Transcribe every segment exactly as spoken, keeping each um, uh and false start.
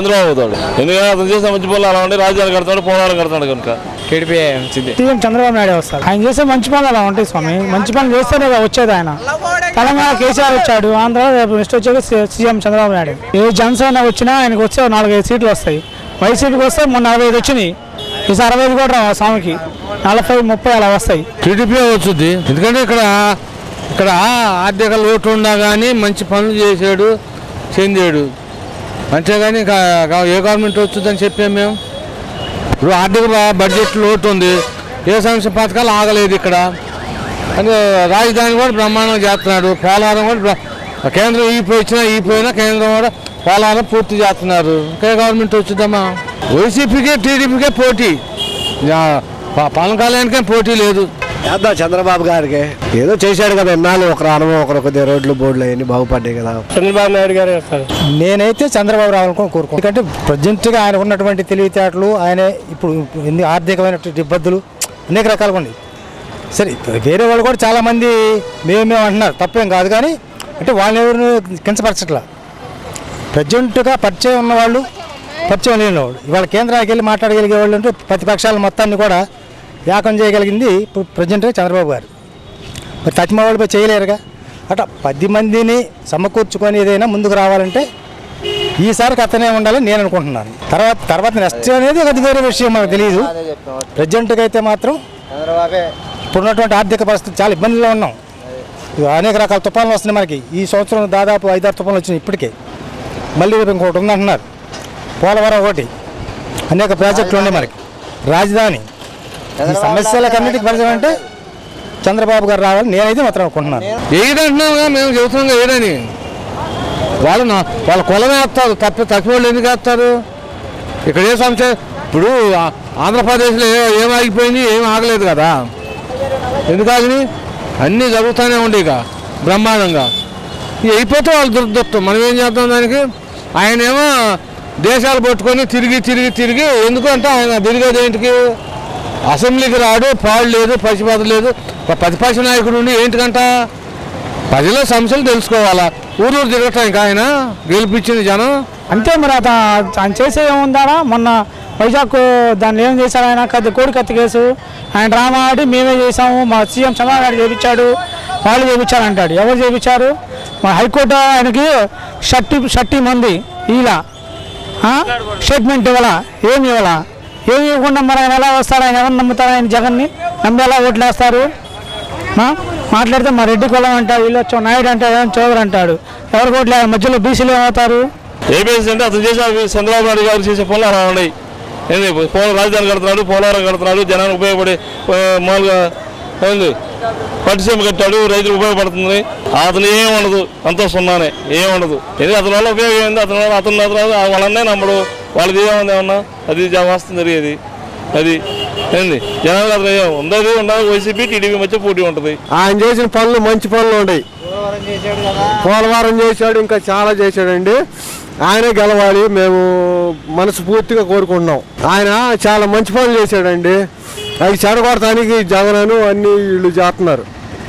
చంద్రబాబు అవుతాడు. ఎందుకంటే అతను చేసే మంచి పనులు అలా ఉంటే రాజధాని కడతాడు, పోలవరం కడతాడు కనుక టీడీపీ సీఎం చంద్రబాబు నాయుడు వస్తారు. ఆయన చేసే మంచి పనులు అలా ఉంటాయి స్వామి. మంచి పనులు చేస్తేనే వచ్చేది. ఆయన తెలంగాణ కేసీఆర్ వచ్చాడు, ఆంధ్ర నెక్స్ట్ వచ్చేది సీఎం చంద్రబాబు నాయుడు. ఏ జనసేన వచ్చినా ఆయనకు వచ్చే నాలుగైదు సీట్లు వస్తాయి. వైసీపీకి వస్తే మొన్న నలభై ఐదు వచ్చినాయి, ఈసారి అరవై ఐదు కూడా స్వామికి నలభై ముప్పై అలా వస్తాయి. టీడీపీ వచ్చింది. ఎందుకంటే ఇక్కడ ఇక్కడ ఆర్థిక లోటు ఉన్నా కానీ మంచి పనులు చేసాడు, చెందాడు. అంతేగాని ఇంకా ఏ గవర్నమెంట్ వచ్చిందని చెప్పాము మేము. ఇప్పుడు ఆర్థిక బడ్జెట్ లోటు ఉంది, ఏ సంక్షేమ పథకాలు ఆగలేదు ఇక్కడ. అంటే రాజధాని కూడా బ్రహ్మాండంగా చేస్తున్నాడు, పోలవరం కూడా కేంద్రం ఈ వచ్చినా ఈ పోయినా కేంద్రం కూడా పోలవరం పూర్తి చేస్తున్నారు. ఇంకే గవర్నమెంట్ వచ్చిందమ్మా. వైసీపీకే టీడీపీకే పోటీ, పవన్ కళ్యాణ్కే పోటీ లేదు. చేద్దాం చంద్రబాబు గారికి. ఏదో చేశాడు కదా, ఎన్నాళ్ళు ఒకరు అనుభవం ఒకరు కొద్దిగా రోడ్లు బోర్డులు అవన్నీ బాగుపడ్డాయి కదా. చంద్రబాబు నాయుడు గారు నేనైతే చంద్రబాబు రావాలనుకో కోరుకో. ఎందుకంటే ప్రజెంట్గా ఆయన ఉన్నటువంటి తెలివితేటలు, ఆయన ఇప్పుడు ఎన్ని ఆర్థికమైనటువంటి ఇబ్బందులు అనేక రకాలుగా ఉన్నాయి. సరే వేరే వాళ్ళు కూడా చాలామంది మేము మేము అంటున్నారు, తప్పేం కాదు. కానీ అంటే వాళ్ళని ఎవరు కించపరచట్లా. ప్రజెంట్గా పరిచయం ఉన్నవాళ్ళు, పరిచయం లేని వాళ్ళు, ఇవాళ కేంద్రానికి వెళ్ళి మాట్లాడగలిగే వాళ్ళు అంటే ప్రతిపక్షాల మొత్తాన్ని కూడా వ్యాకం చేయగలిగింది ఇప్పుడు ప్రజెంట్గా చంద్రబాబు గారు. మరి తతిమ వాళ్ళపై చేయలేరుగా. అట్లా పది మందిని సమకూర్చుకొని ఏదైనా ముందుకు రావాలంటే ఈసారికి అతనే ఉండాలని నేను అనుకుంటున్నాను. తర్వాత తర్వాత నెక్స్ట్ అనేది అది వేరే విషయం, మనకు తెలియదు. ప్రజెంట్గా అయితే మాత్రం ఇప్పుడున్నటువంటి ఆర్థిక పరిస్థితి చాలా ఇబ్బందుల్లో ఉన్నాం. అనేక రకాల తుఫాన్లు వస్తున్నాయి మనకి. ఈ సంవత్సరం దాదాపు ఐదారు తుఫాన్లు వచ్చినాయి ఇప్పటికే. మళ్ళీ రేపు ఇంకోటి ఉందంటున్నారు, పోలవరం ఒకటి, అనేక ప్రాజెక్టులు ఉన్నాయి మనకి, రాజధాని. ఈ సమస్యలకన్నిటికీ పరిచయం అంటే చంద్రబాబు గారు రావాలని నేనైతే మాత్రం అనుకుంటున్నాను. ఏదంటున్నావుగా మేము చెబుతున్నాం ఏదని. వాళ్ళు వాళ్ళ కులం వేస్తారు, తప్ప తక్కువ వాళ్ళు ఎందుకు వేస్తారు? ఇక్కడ ఏ సమస్య ఇప్పుడు ఆంధ్రప్రదేశ్లో ఏ ఏం ఆగిపోయింది, ఏం ఆగలేదు కదా. ఎందుకు ఆగినాయి? అన్నీ జరుగుతూనే ఉండే ఇక బ్రహ్మాండంగా. ఇక అయిపోతే వాళ్ళు దురదృష్టం, మనం ఏం చేద్దాం దానికి. ఆయన ఏమో దేశాలు పట్టుకొని తిరిగి తిరిగి తిరిగి ఎందుకు అంటే ఆయన తిరిగేది ఏంటికి? అసెంబ్లీకి రాడు, పాడు లేదు, పసిబాధ లేదు. ప్రతిపక్ష నాయకుడు ఉండి ఏంటికంట ప్రజల సమస్యలు తెలుసుకోవాలా, ఊరూరు తిరగటానికి ఆయన గెలిపించింది జనం. అంతే మరి అత ఆయన చేసే ఏముందా? మొన్న వైజాగ్ దాన్ని ఏం చేశాడు ఆయన? కత్తి కోడి కత్తి కేసు ఆయన డ్రామా ఆడి మేమే చేసాము, మా సీఎం చంద్రబాబు నాయుడు చేయించాడు, వాళ్ళు చేయించారు అంటాడు. ఎవరు చేయించారు? మా హైకోర్టు ఆయనకి షర్టీ షర్టీ మంది ఇలా స్టేట్మెంట్ ఇవ్వాలా, ఏమి ఇవ్వాలా? ఏమి ఇవ్వకుండా మరి ఆయన ఎలా వస్తాడు? ఆయన ఎవరు నమ్ముతారు? ఆయన జగన్ని నమ్మి ఎలా ఓట్లు వేస్తారు? మాట్లాడితే మా రెడ్డి కులం అంటాడు, వీళ్ళు వచ్చాం నాయుడు అంటాడు, చౌదరి అంటాడు. ఎవరికి ఓట్లు మధ్యలో బీసీలు ఏమవుతారు? ఏ బేస్ అంటే అతను చేసే చంద్రబాబు నాయుడు గారు చేసే పనులు అలా ఉన్నాయి. ఏంది పోల రాజధాని కడుతున్నాడు, పోలవరం కడుతున్నాడు, జనానికి ఉపయోగపడే మామూలుగా ఏంది పట్టిసీమ కట్టాడు, రైతులకు ఉపయోగపడుతుంది. అతను ఏం ఉండదు, అంతా సున్నానే, ఏం ఉండదు. ఇది అతని వల్ల ఉపయోగం ఏంది? అతని వల్ల అతను అతను వాళ్ళన్నే నమ్మడు, వాళ్ళది ఏముంది ఏమన్నా అది వాస్తవం జరిగేది. అది ఏంది జనాలు అతను ఉండదు ఉండదు. వైసీపీ టీడీపీ మధ్య పోటీ ఉంటుంది. ఆయన చేసిన పనులు మంచి పనులు ఉన్నాయి. పోలవరం చేశాడు, ఇంకా చాలా చేశాడండి. ఆయనే గెలవాలి మేము మనస్ఫూర్తిగా కోరుకుంటున్నాం. ఆయన చాలా మంచి పనులు చేశాడండి. అవి చెడగొడటానికి జగనను అన్ని వీళ్ళు చేస్తున్నారు.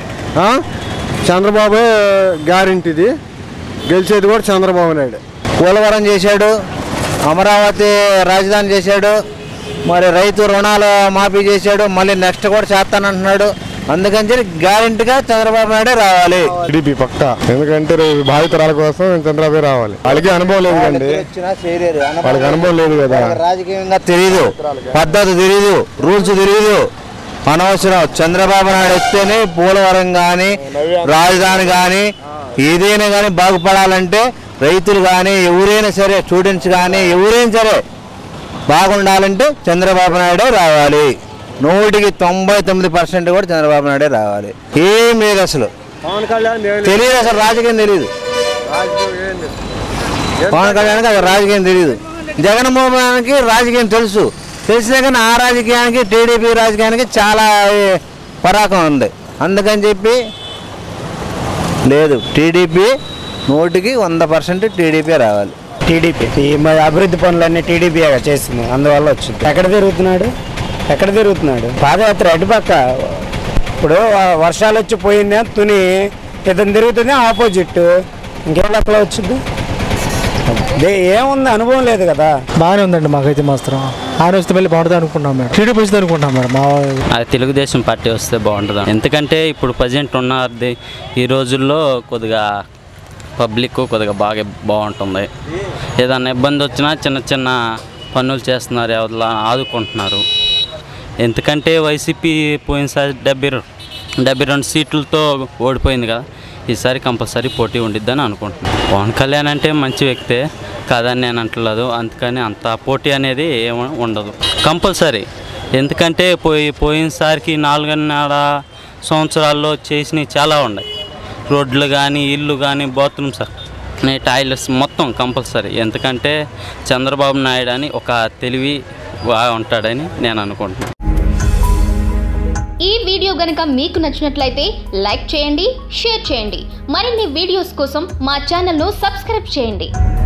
చంద్రబాబే గ్యారెంటీది, గెలిచేది కూడా చంద్రబాబు నాయుడు. పోలవరం చేశాడు, అమరావతి రాజధాని చేశాడు, మరి రైతు రుణాలు మాఫీ చేశాడు, మళ్ళీ నెక్స్ట్ కూడా చేస్తానంటున్నాడు. అందుకని చెప్పి గ్యారెంటీగా చంద్రబాబు నాయుడే రావాలి. టీడీపీ పక్క, ఎందుకంటే భావితరాల కోసం చంద్రబాబు రావాలి. వాళ్ళకి అనుభవం లేదు కండి, వాళ్ళకి అనుభవం లేదు కదా, రాజకీయంగా తెలియదు, పద్ధతి తెలియదు, రూల్స్ తెలియదు, అనవసరం. చంద్రబాబు నాయుడు వస్తేనే పోలవరం కానీ రాజధాని కానీ ఏదైనా కానీ బాగుపడాలంటే రైతులు కానీ ఎవరైనా సరే, స్టూడెంట్స్ కానీ ఎవరైనా సరే బాగుండాలంటే చంద్రబాబు నాయుడే రావాలి. నూటికి తొంభై తొమ్మిది పర్సెంట్ కూడా చంద్రబాబు నాయుడే రావాలి. ఏం లేదు అసలు, తెలియదు అసలు, రాజకీయం తెలియదు. పవన్ కళ్యాణ్కి అది రాజకీయం తెలియదు. జగన్మోహన్కి రాజకీయం తెలుసు, తెలిసినా కానీ ఆ రాజకీయానికి టీడీపీ రాజకీయానికి చాలా పరాకం ఉంది. అందుకని చెప్పి లేదు, టీడీపీ నూటికి వంద పర్సెంట్ టీడీపీ రావాలి. టీడీపీ మరి అభివృద్ధి పనులన్నీ టీడీపీ చేస్తుంది, అందువల్ల వచ్చింది. ఎక్కడ తిరుగుతున్నాడు ఎక్కడ తిరుగుతున్నాడు పాదయాత్ర అటుపక్క. ఇప్పుడు వర్షాలు వచ్చి పోయింది తుని ఇతను తిరుగుతుంది ఆపోజిట్, ఇంకేళ్ళ వచ్చింది అనుకుంటాం. ఏముంది అనుభవం లేదు కదా. బాగానే ఉందండి మాకైతే మాత్రం. ఆయన వస్తే మళ్ళీ బాగుంటుంది అనుకుంటున్నాం మేడం. టీడీపీ వస్తుంది అనుకుంటున్నాం మేడం. మా అది తెలుగుదేశం పార్టీ వస్తే బాగుంటుంది. ఎందుకంటే ఇప్పుడు ప్రజెంట్ ఉన్నది ఈ రోజుల్లో కొద్దిగా పబ్లిక్ కొద్దిగా బాగా బాగుంటుంది. ఏదన్నా ఇబ్బంది వచ్చినా చిన్న చిన్న పనులు చేస్తున్నారు, ఎవరిలా ఆదుకుంటున్నారు. ఎందుకంటే వైసీపీ పోయినసారి డెబ్బై డెబ్బై రెండు సీట్లతో ఓడిపోయింది కదా, ఈసారి కంపల్సరీ పోటీ ఉండిద్దని అనుకుంటున్నాను. పవన్ కళ్యాణ్ అంటే మంచి వ్యక్తే కాదని నేను అంటలేదు, అందుకని అంత పోటీ అనేది ఏమి ఉండదు కంపల్సరీ. ఎందుకంటే పోయి పోయినసారికి నాలుగున్నర సంవత్సరాల్లో చేసినవి చాలా ఉన్నాయి. రోడ్లు కానీ, ఇల్లు కానీ, బాత్రూమ్స్, టాయిలెట్స్ మొత్తం కంపల్సరీ. ఎందుకంటే చంద్రబాబు నాయుడు అని ఒక తెలివి బాగా ఉంటాడని నేను అనుకుంటున్నాను. ఈ వీడియో గనుక మీకు నచ్చినట్లయితే లైక్ చేయండి, షేర్ చేయండి. మరిన్ని వీడియోస్ కోసం మా ఛానల్ను సబ్స్క్రైబ్ చేయండి.